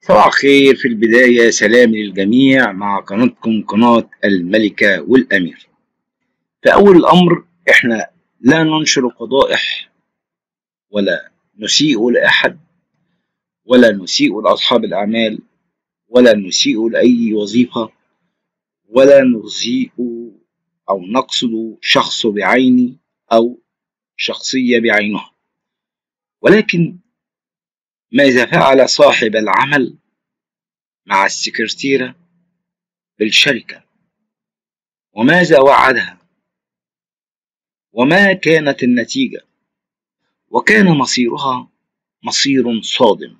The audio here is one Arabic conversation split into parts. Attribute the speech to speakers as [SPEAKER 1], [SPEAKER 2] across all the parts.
[SPEAKER 1] صباح الخير. في البداية سلام للجميع مع قناتكم قناة الملكة والأمير. في أول الأمر إحنا لا ننشر قضائح ولا نسيء لأحد ولا نسيء لأصحاب الأعمال ولا نسيء لأي وظيفة ولا نسيء أو نقصد شخص بعينه أو شخصية بعينها، ولكن ماذا فعل صاحب العمل مع السكرتيرة بالشركة وماذا وعدها وما كانت النتيجة، وكان مصيرها مصير صادم.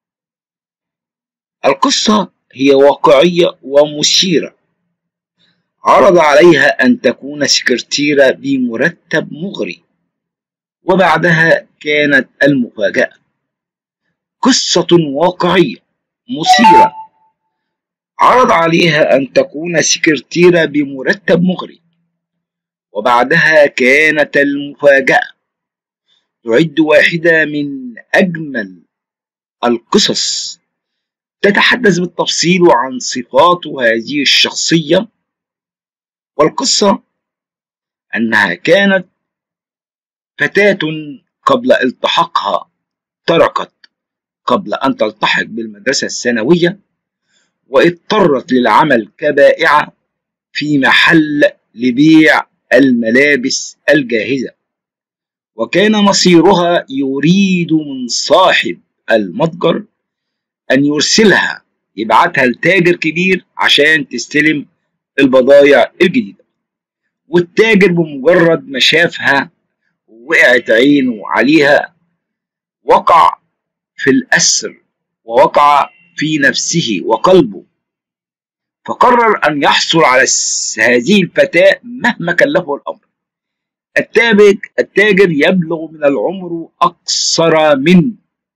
[SPEAKER 1] القصة هي واقعية ومثيرة. عرض عليها أن تكون سكرتيرة بمرتب مغري، وبعدها كانت المفاجأة. قصة واقعية مثيرة. عرض عليها أن تكون سكرتيرة بمرتب مغري، وبعدها كانت المفاجأة. تعد واحدة من أجمل القصص، تتحدث بالتفصيل عن صفات هذه الشخصية. والقصة أنها كانت فتاة قبل التحاقها تركت قبل أن تلتحق بالمدرسة الثانوية، واضطرت للعمل كبائعة في محل لبيع الملابس الجاهزة، وكان مصيرها يريد من صاحب المتجر أن يرسلها، يبعتها لتاجر كبير عشان تستلم البضائع الجديدة. والتاجر بمجرد ما شافها ووقعت عينه عليها وقع في الأسر ووقع في نفسه وقلبه، فقرر أن يحصل على هذه الفتاة مهما كلفه الأمر. التاجر يبلغ من العمر أكثر من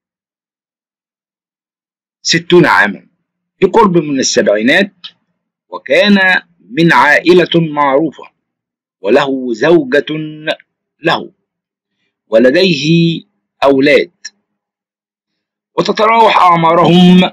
[SPEAKER 1] 60 عاما، بقرب من السبعينات، وكان من عائلة معروفة وله زوجة له ولديه أولاد، وتتراوح أعمارهم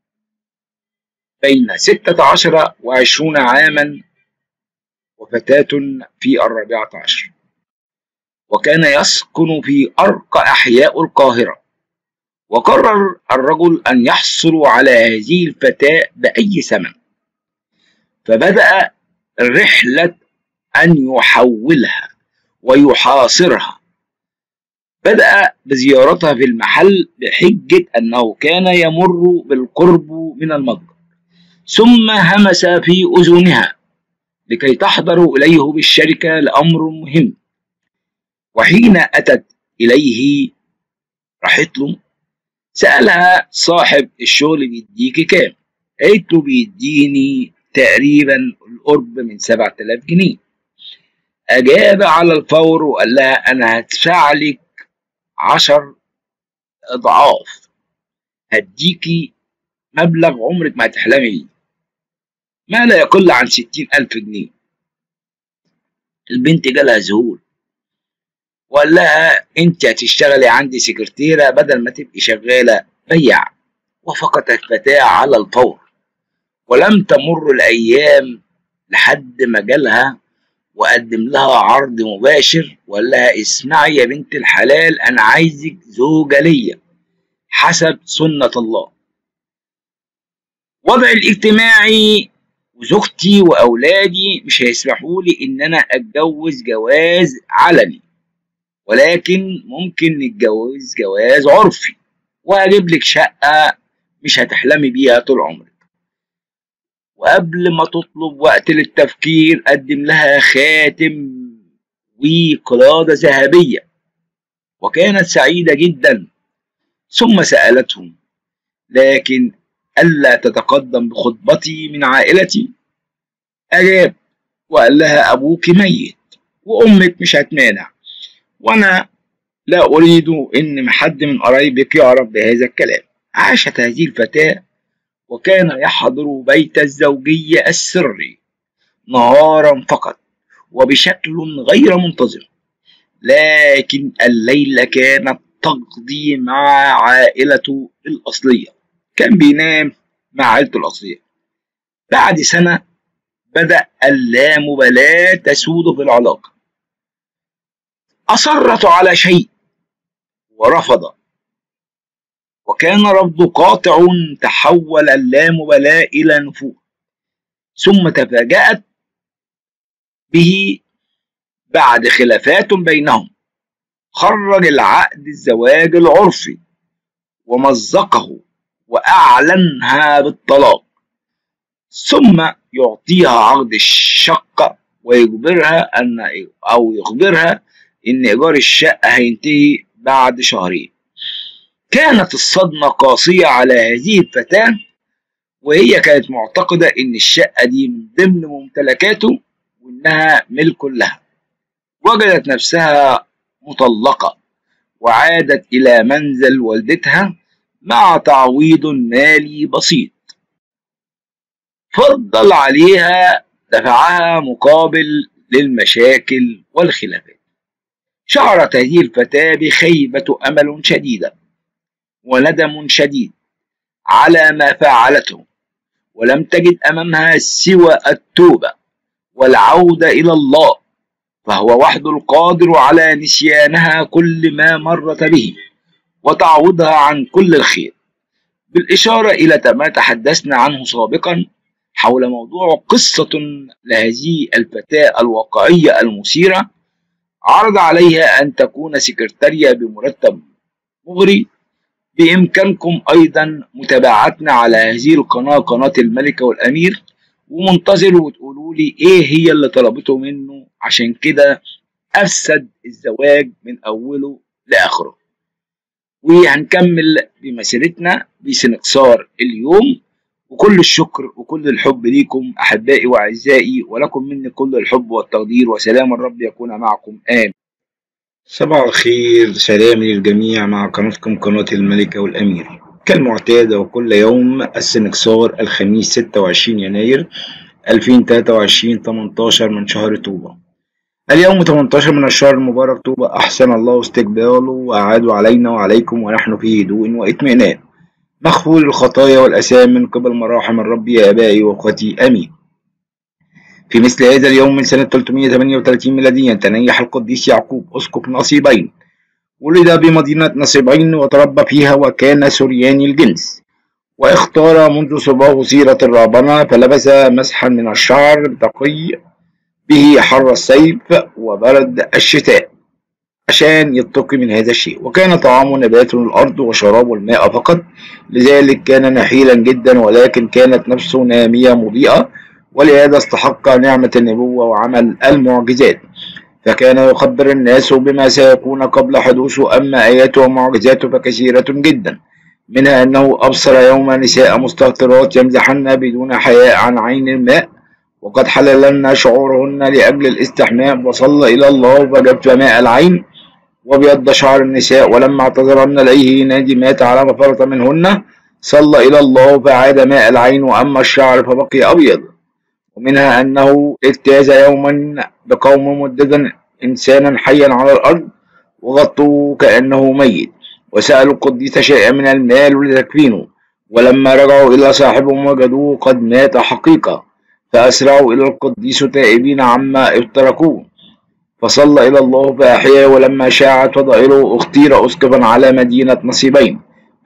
[SPEAKER 1] بين 16 و20 عاما، وفتاة في 14. وكان يسكن في أرقى أحياء القاهرة. وقرر الرجل أن يحصل على هذه الفتاة بأي ثمن، فبدأ رحلة أن يحولها ويحاصرها. بدأ بزيارتها في المحل بحجة أنه كان يمر بالقرب من المتجر، ثم همس في أذنها لكي تحضر إليه بالشركة لأمر مهم. وحين أتت إليه راحت له، سألها صاحب الشغل بيديكي كام؟ قالت له بيديني تقريبا القرب من 7000 جنيه. أجاب على الفور وقال لها أنا هدفع لك 10 أضعاف، هديكي مبلغ عمرك ما هتحلمي بيه، ما لا يقل عن 60,000 جنيه. البنت جالها ذهول وقال لها انت هتشتغلي عندي سكرتيرة بدل ما تبقي شغالة بياع. وافقت الفتاة على الفور، ولم تمر الأيام لحد ما جالها وقدم لها عرض مباشر وقال لها اسمعي يا بنت الحلال، أنا عايزك زوجة ليا حسب سنة الله. وضعي الاجتماعي وزوجتي وأولادي مش هيسمحوا لي إن أنا أتجوز جواز علني، ولكن ممكن نتجوز جواز عرفي، وهجيب لك شقة مش هتحلمي بيها طول عمرك. وقبل ما تطلب وقت للتفكير قدم لها خاتم وقلادة ذهبية، وكانت سعيدة جدا. ثم سألتهم لكن ألا تتقدم بخطبتي من عائلتي؟ أجاب وقال لها أبوك ميت وأمك مش هتمانع، وأنا لا أريد إن حد من قرايبك يعرف بهذا الكلام. عاشت هذه الفتاة وكان يحضر بيت الزوجية السري نهارا فقط وبشكل غير منتظم، لكن الليلة كانت تقضي مع عائلته الأصلية. كان بينام مع عيلته الأصلية. بعد سنة بدأ اللامبالاة تسود في العلاقة. أصرت على شيء ورفض، وكان رفضه قاطع. تحول اللامبالاة إلى نفور، ثم تفاجأت به بعد خلافات بينهم. خرج العقد الزواج العرفي ومزقه وأعلنها بالطلاق، ثم يعطيها عقد الشقة ويخبرها إن إيجار الشقة هينتهي بعد شهرين. كانت الصدمة قاسية على هذه الفتاة، وهي كانت معتقدة إن الشقة دي من ضمن ممتلكاته وإنها ملك لها. وجدت نفسها مطلقة، وعادت إلى منزل والدتها مع تعويض مالي بسيط فضل عليها دفعها مقابل للمشاكل والخلافات. شعرت هذه الفتاة بخيبة أمل شديدة وندم شديد على ما فعلته، ولم تجد أمامها سوى التوبة والعودة إلى الله، فهو وحده القادر على نسيانها كل ما مرت به وتعوضها عن كل الخير. بالإشارة إلى ما تحدثنا عنه سابقا حول موضوع قصة لهذه الفتاة الواقعية المثيرة، عرض عليها أن تكون سكرتارية بمرتب مغري. بإمكانكم أيضا متابعتنا على هذه القناة، قناة الملكة والأمير، ومنتظر وتقولوا لي إيه هي اللي طلبته منه عشان كده أفسد الزواج من أوله لآخره. وهنكمل بمسيرتنا بسنكسار اليوم، وكل الشكر وكل الحب ليكم أحبائي وأعزائي، ولكم مني كل الحب والتقدير، وسلام الرب يكون معكم. آمين. صباح الخير، سلامي للجميع مع قناتكم قناة الملكة والأمير كالمعتاد، وكل يوم السنكسار الخميس 26 يناير 2023 18 من شهر طوبة. اليوم 18 من الشهر المبارك طوبة، أحسن الله استقباله وأعاد علينا وعليكم ونحن في هدوء واطمئنان، مغفور الخطايا والأثام من قبل مراحم الرب يا آبائي وأخوتي. آمين. في مثل هذا اليوم من سنة 338 ميلاديا تنيح القديس يعقوب أسقف نصيبين. ولد بمدينة نصيبين وتربى فيها، وكان سرياني الجنس، واختار منذ صباه سيرة الرهبنة، فلبس مسحا من الشعر تقي به حر الصيف وبرد الشتاء عشان يتقي من هذا الشيء. وكان طعامه نبات الأرض وشرابه الماء فقط، لذلك كان نحيلا جدا، ولكن كانت نفسه نامية مضيئة، ولهذا استحق نعمة النبوة وعمل المعجزات، فكان يخبر الناس بما سيكون قبل حدوثه. أما آياته ومعجزاته فكثيرة جدا، منها أنه أبصر يوم نساء مستهترات يمزحن بدون حياء عن عين الماء، وقد حللن شعورهن لأجل الاستحمام، وصلى إلى الله فجف ماء العين وبيض شعر النساء، ولما اعتذرن إليه نادمات على ما فرط منهن صلى إلى الله فعاد ماء العين، وأما الشعر فبقي أبيض. ومنها أنه اجتاز يوما بقوم مددا إنسانا حيا على الأرض وغطوه كأنه ميت، وسألوا القديس شيئا من المال لتكفينه، ولما رجعوا إلى صاحبهم وجدوه قد مات حقيقة، فأسرعوا إلى القديس تائبين عما افتركوه، فصلى إلى الله فأحياه. ولما شاعت فضائله اختير أسقفا على مدينة نصيبين،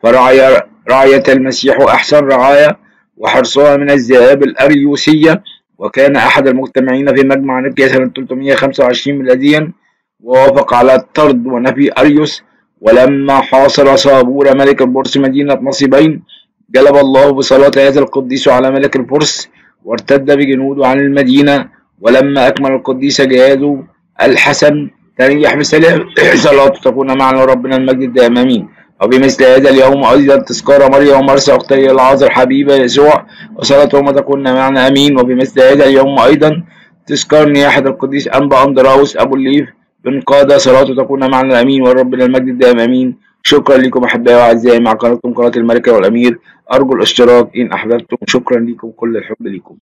[SPEAKER 1] فرعاية المسيح أحسن رعاية، وحرصها من الذئاب الأريوسية. وكان أحد المجتمعين في مجمع نيقيا سنة 325 ميلاديا، ووافق على طرد ونفي أريوس. ولما حاصر صابور ملك الفرس مدينة نصيبين، جلب الله بصلاة هذا القديس على ملك الفرس، وارتد بجنوده عن المدينة. ولما أكمل القديس جهاده الحسن تنيح بسلام. صلاة تكون معنا ربنا المجد دائما. آمين. وبمثل هذا اليوم أيضا تذكار مريم ومرسى أختي العازر حبيبة يسوع، وصلاتهما تكون معنا. آمين. وبمثل هذا اليوم أيضا تذكار نياحة القديس أنبا أندراوس أبو الليف بن قادة، صلاته تكون معنا. آمين. وربنا المجد دائما. آمين. شكرا لكم أحبائي وأعزائي مع قناتكم قناة الملكة والأمير، أرجو الاشتراك إن أحببتم. شكرا لكم، كل الحب لكم.